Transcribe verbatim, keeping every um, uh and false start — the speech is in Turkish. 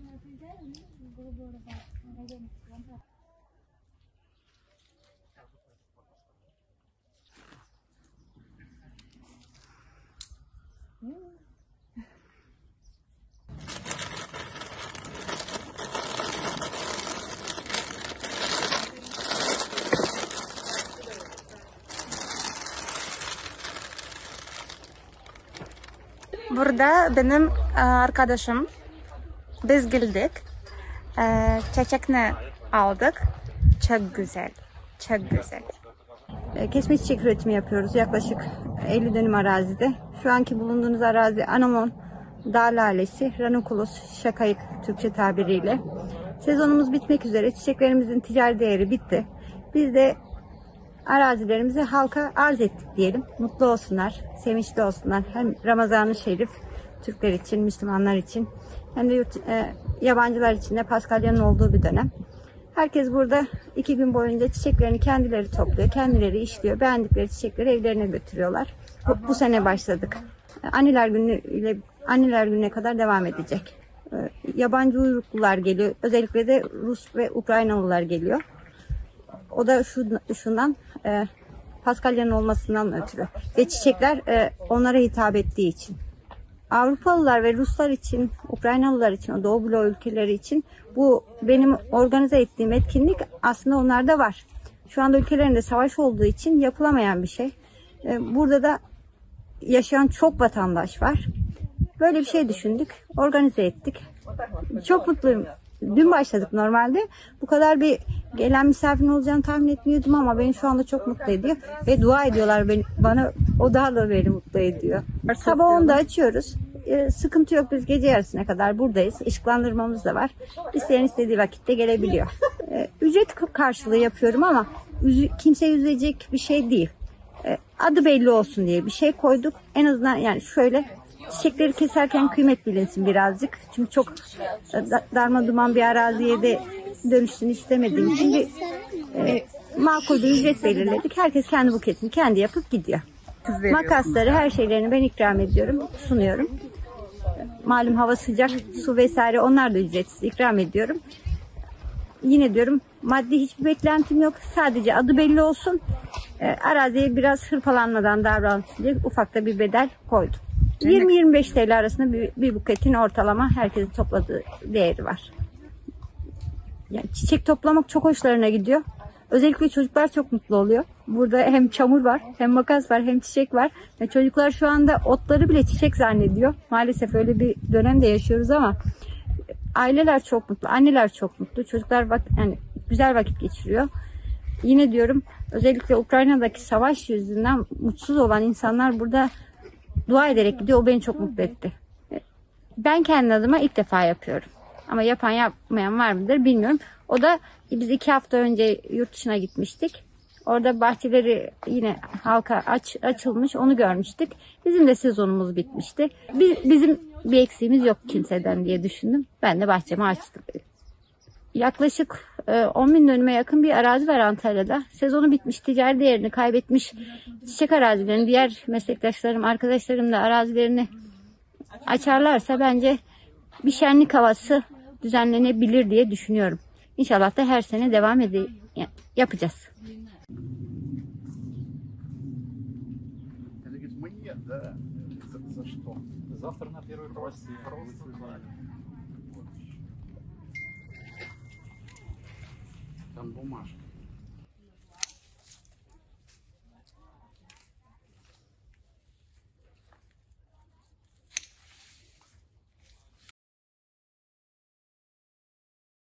Burada benim arkadaşım, biz geldik, çiçekini aldık, çok güzel, çok güzel. Kesme çiçek üretimi yapıyoruz yaklaşık elli dönüm arazide. Şu anki bulunduğunuz arazi Anemon Dağ Lalesi, Ranunculus şakayık Türkçe tabiriyle. Sezonumuz bitmek üzere, çiçeklerimizin ticari değeri bitti. Biz de arazilerimizi halka arz ettik diyelim. Mutlu olsunlar, sevinçli olsunlar. Hem Ramazan-ı Şerif Türkler için, Müslümanlar için hem de yurt, e, yabancılar için de Paskalya'nın olduğu bir dönem. Herkes burada iki gün boyunca çiçeklerini kendileri topluyor, kendileri işliyor. Beğendikleri çiçekleri evlerine götürüyorlar. Bu, bu sene başladık. Anneler Günü ile Anneler Günü'ne kadar devam edecek. E, yabancı uyruklular geliyor. Özellikle de Rus ve Ukraynalılar geliyor. O da şu, şundan e, Paskalya'nın olmasından ötürü. Ve çiçekler e, onlara hitap ettiği için. Avrupalılar ve Ruslar için, Ukraynalılar için, o Doğu Bloğu ülkeleri için bu benim organize ettiğim etkinlik aslında onlarda var. Şu anda ülkelerinde savaş olduğu için yapılamayan bir şey. E, burada da yaşayan çok vatandaş var. Böyle bir şey düşündük, organize ettik. Çok mutluyum. Dün başladık normalde. Bu kadar bir gelen misafirin olacağını tahmin etmiyordum ama beni şu anda çok mutlu ediyor. Ve dua ediyorlar beni, bana, o daha da beni mutlu ediyor. Sabah onda açıyoruz. Ee, sıkıntı yok, biz gece yarısına kadar buradayız. Işıklandırmamız da var. İsteyen istediği vakitte gelebiliyor. Ee, ücret karşılığı yapıyorum ama kimse üzecek bir şey değil. Ee, adı belli olsun diye bir şey koyduk. En azından yani şöyle... Çiçekleri keserken kıymet bilinsin birazcık. Çünkü çok darma duman bir araziye de dönüşsün istemediğim için bir e, makul bir ücret belirledik. Herkes kendi buketini kendi yapıp gidiyor. Makasları, her şeylerini ben ikram ediyorum, sunuyorum. Malum hava sıcak, su vesaire onlar da ücretsiz ikram ediyorum. Yine diyorum maddi hiçbir beklentim yok. Sadece adı belli olsun. E, araziye biraz hırpalanmadan davransın diye ufak da bir bedel koydum. yirmi yirmi beş T L arasında bir, bir buketin ortalama herkesin topladığı değeri var. Yani çiçek toplamak çok hoşlarına gidiyor. Özellikle çocuklar çok mutlu oluyor. Burada hem çamur var, hem makas var, hem çiçek var. Yani çocuklar şu anda otları bile çiçek zannediyor. Maalesef öyle bir dönemde yaşıyoruz ama aileler çok mutlu, anneler çok mutlu. Çocuklar bak yani güzel vakit geçiriyor. Yine diyorum özellikle Ukrayna'daki savaş yüzünden mutsuz olan insanlar burada dua ederek gidiyor. O beni çok mutlu etti. Ben kendi adıma ilk defa yapıyorum. Ama yapan yapmayan var mıdır bilmiyorum. O da biz iki hafta önce yurt dışına gitmiştik. Orada bahçeleri yine halka aç, açılmış. Onu görmüştük. Bizim de sezonumuz bitmişti. Biz, bizim bir eksiğimiz yok kimseden diye düşündüm. Ben de bahçemi açtım. Yaklaşık on bin dönüme yakın bir arazi var Antalya'da. Sezonu bitmiş, ticari değerini kaybetmiş çiçek arazilerini, diğer meslektaşlarım, arkadaşlarım da arazilerini açarlarsa bence bir şenlik havası düzenlenebilir diye düşünüyorum. İnşallah da her sene devam edeceğiz, yapacağız. Там бумажка.